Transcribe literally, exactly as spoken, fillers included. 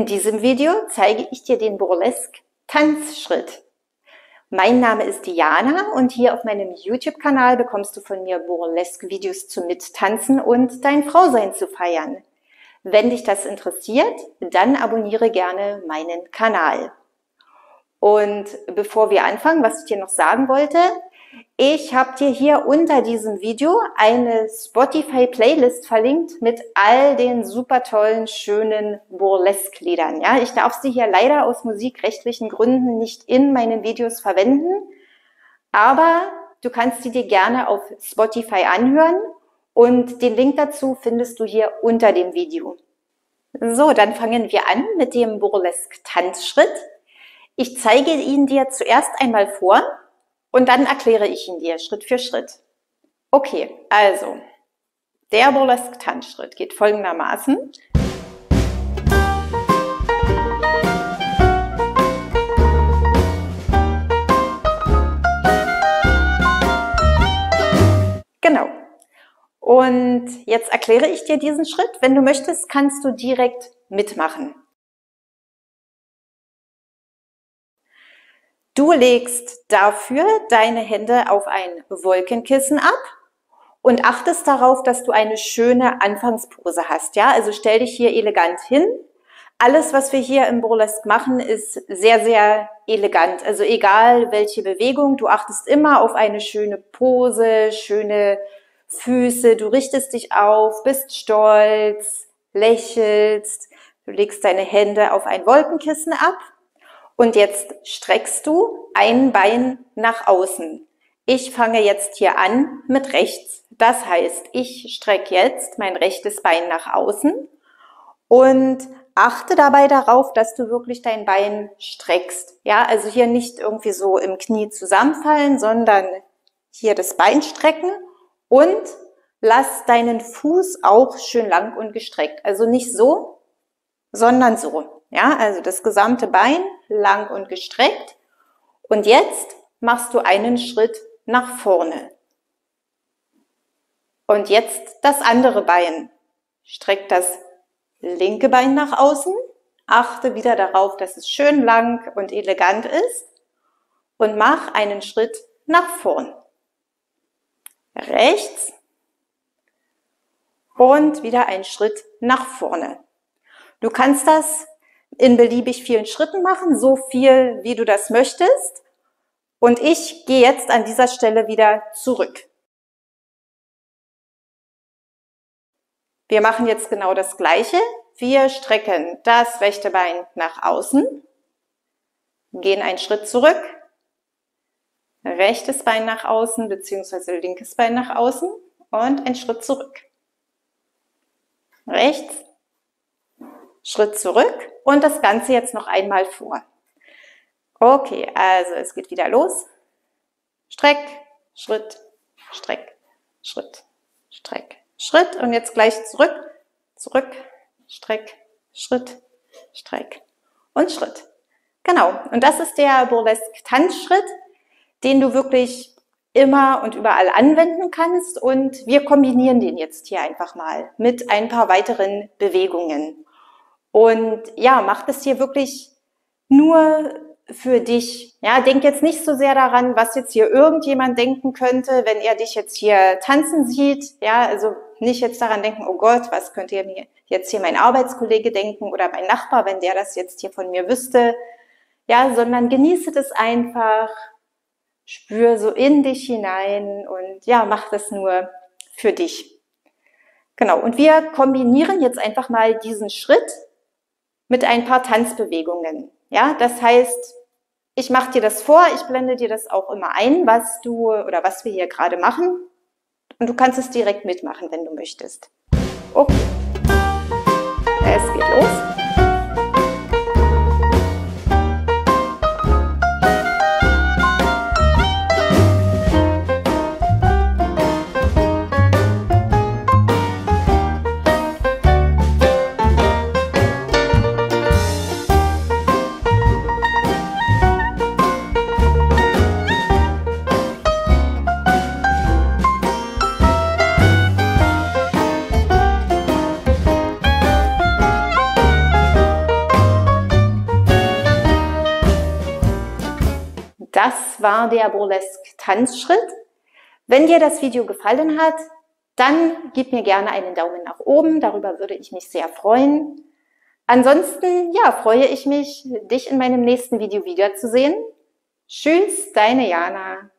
diesem Video zeige ich dir den Burlesque-Tanzschritt. Mein Name ist Diana und hier auf meinem YouTube-Kanal bekommst du von mir Burlesque-Videos zum Mittanzen und dein Frausein zu feiern. Wenn dich das interessiert, dann abonniere gerne meinen Kanal. Und bevor wir anfangen, was ich dir noch sagen wollte, ich habe dir hier unter diesem Video eine Spotify-Playlist verlinkt mit all den super tollen, schönen Burlesque-Liedern. Ja, ich darf sie hier leider aus musikrechtlichen Gründen nicht in meinen Videos verwenden, aber du kannst sie dir gerne auf Spotify anhören und den Link dazu findest du hier unter dem Video. So, dann fangen wir an mit dem Burlesque-Tanzschritt. Ich zeige ihn dir zuerst einmal vor und dann erkläre ich ihn dir Schritt für Schritt. Okay, also, der Burlesque-Tanzschritt geht folgendermaßen. Genau. Und jetzt erkläre ich dir diesen Schritt. Wenn du möchtest, kannst du direkt mitmachen. Du legst dafür deine Hände auf ein Wolkenkissen ab und achtest darauf, dass du eine schöne Anfangspose hast. Ja, also stell dich hier elegant hin. Alles, was wir hier im Burlesque machen, ist sehr, sehr elegant. Also egal welche Bewegung, du achtest immer auf eine schöne Pose, schöne Füße. Du richtest dich auf, bist stolz, lächelst. Du legst deine Hände auf ein Wolkenkissen ab. Und jetzt streckst du ein Bein nach außen. Ich fange jetzt hier an mit rechts. Das heißt, ich strecke jetzt mein rechtes Bein nach außen und achte dabei darauf, dass du wirklich dein Bein streckst. Ja, also hier nicht irgendwie so im Knie zusammenfallen, sondern hier das Bein strecken und lass deinen Fuß auch schön lang und gestreckt. Also nicht so, sondern so. Ja, also das gesamte Bein lang und gestreckt. Und jetzt machst du einen Schritt nach vorne. Und jetzt das andere Bein. Streck das linke Bein nach außen. Achte wieder darauf, dass es schön lang und elegant ist. Und mach einen Schritt nach vorn. Rechts. Und wieder einen Schritt nach vorne. Du kannst das in beliebig vielen Schritten machen, so viel, wie du das möchtest. Und ich gehe jetzt an dieser Stelle wieder zurück. Wir machen jetzt genau das Gleiche. Wir strecken das rechte Bein nach außen, gehen einen Schritt zurück, rechtes Bein nach außen bzw. linkes Bein nach außen und einen Schritt zurück. Rechts, Schritt zurück und das Ganze jetzt noch einmal vor. Okay, also es geht wieder los. Streck, Schritt, Streck, Schritt, Streck, Schritt und jetzt gleich zurück, zurück, Streck, Schritt, Streck und Schritt. Genau, und das ist der Burlesque-Tanzschritt, den du wirklich immer und überall anwenden kannst und wir kombinieren den jetzt hier einfach mal mit ein paar weiteren Bewegungen. Und ja, mach das hier wirklich nur für dich. Ja, denk jetzt nicht so sehr daran, was jetzt hier irgendjemand denken könnte, wenn er dich jetzt hier tanzen sieht. Ja, also nicht jetzt daran denken, oh Gott, was könnte mir jetzt hier mein Arbeitskollege denken oder mein Nachbar, wenn der das jetzt hier von mir wüsste. Ja, sondern genieße das einfach, spür so in dich hinein und ja, mach das nur für dich. Genau, und wir kombinieren jetzt einfach mal diesen Schritt mit ein paar Tanzbewegungen. Ja, das heißt, ich mache dir das vor, ich blende dir das auch immer ein, was du oder was wir hier gerade machen. Und du kannst es direkt mitmachen, wenn du möchtest. Okay. Es geht los. das war der Burlesque-Tanzschritt. Wenn dir das Video gefallen hat, dann gib mir gerne einen Daumen nach oben, darüber würde ich mich sehr freuen. Ansonsten, ja, freue ich mich, dich in meinem nächsten Video wiederzusehen. Tschüss, deine Jana.